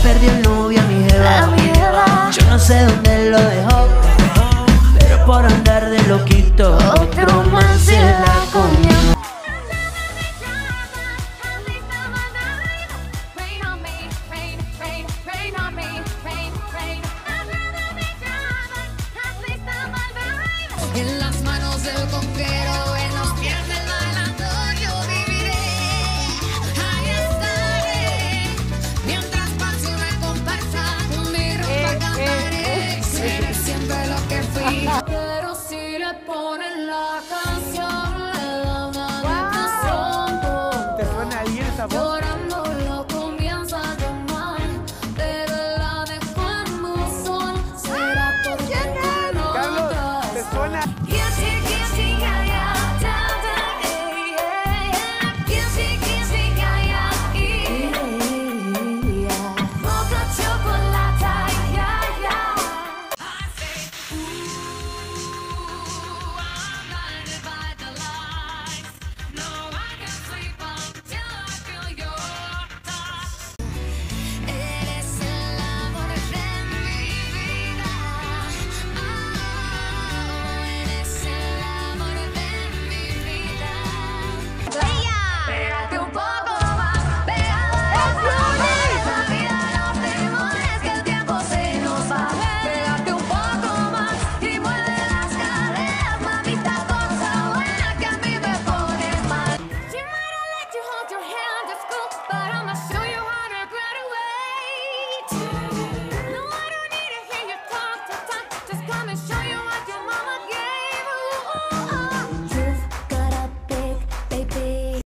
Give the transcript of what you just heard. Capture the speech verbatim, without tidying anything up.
perdió el novio a mi jeva. Yo no sé dónde lo dejó, pero por andar de loquito otro más se la comió. En las manos del conquero, en los pies del bailador yo viviré. Ahí estaré, mientras pase una comparsa, con mi ropa cantaré. Seré siempre lo que fui, pero si le pones